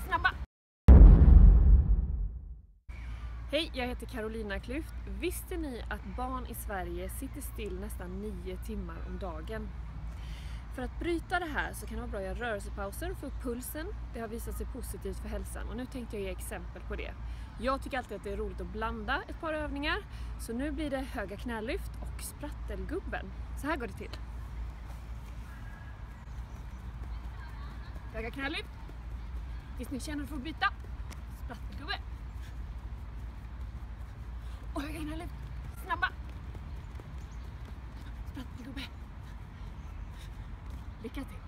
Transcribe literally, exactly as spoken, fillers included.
snabba! Hej, jag heter Carolina Klüft. Visste ni att barn i Sverige sitter still nästan nio timmar om dagen? För att bryta det här så kan det vara bra att göra rörelsepauser och få upp pulsen. Det har visat sig positivt för hälsan och nu tänkte jag ge exempel på det. Jag tycker alltid att det är roligt att blanda ett par övningar, så nu blir det höga knälyft och sprattelgubben. Så här går det till. Höga knälyft. Tills ni känner att du får byta. Sprattelgubbe. Och höga knälyft. Snabba. Sprattelgubbe. Lycka till!